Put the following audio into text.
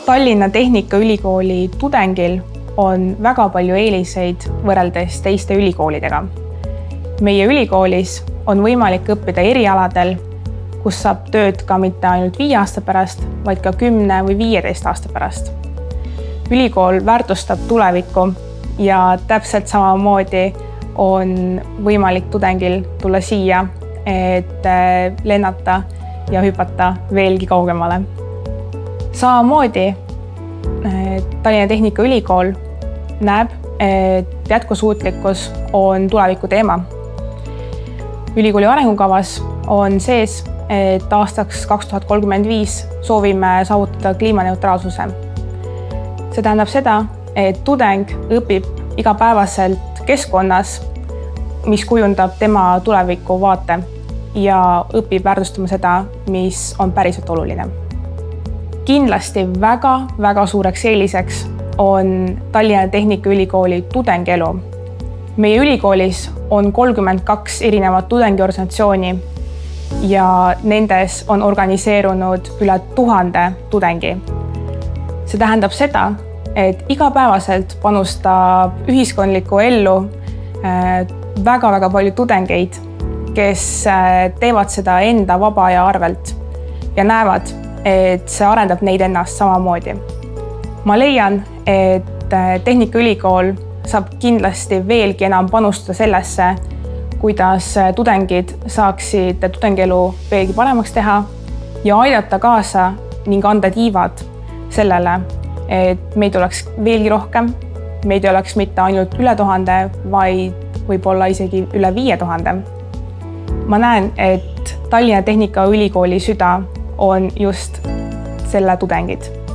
Tallinna Tehnikaülikooli tudengil on väga palju eeliseid võrreldes teiste ülikoolidega. Meie ülikoolis on võimalik õppida erialadel, kus saab tööd ka mitte ainult 5 aasta pärast, vaid ka 10 või 15 aasta pärast. Ülikool väärtustab tulevikku ja täpselt samamoodi on võimalik tudengil tulla siia, et lennata ja hüpata veelgi kaugemale. Samamoodi Tallinna Tehnikaülikool näeb, et jätkusuutlikkus on tuleviku teema. Ülikooli arengukavas on sees, et aastaks 2035 soovime saavutada kliimaneutraalsuse. See tähendab seda, et tudeng õpib igapäevaselt keskkonnas, mis kujundab tema tuleviku vaate ja õpib väärtustama seda, mis on päriselt oluline. Kindlasti väga suureks eeliseks on Tallinna Tehnikaülikooli tudengielu. Meie ülikoolis on 32 erinevat tudengiorganisatsiooni ja nendes on organiseerunud üle 1000 tudengi. See tähendab seda, et igapäevaselt panustab ühiskondlikku ellu väga palju tudengeid, kes teevad seda enda vaba aja arvelt ja näevad, et see arendab neid ennast samamoodi. Ma leian, et Tehnikaülikool saab kindlasti veelgi enam panustada sellesse, kuidas tudengid saaksid tudengielu veelgi paremaks teha ja aidata kaasa ning anda tiivad sellele, et meid oleks veelgi rohkem, meid ei oleks mitte ainult üle 1000, vaid võib-olla isegi üle 5000. Ma näen, et Tallinna Tehnikaülikooli süda on just selle tudengid.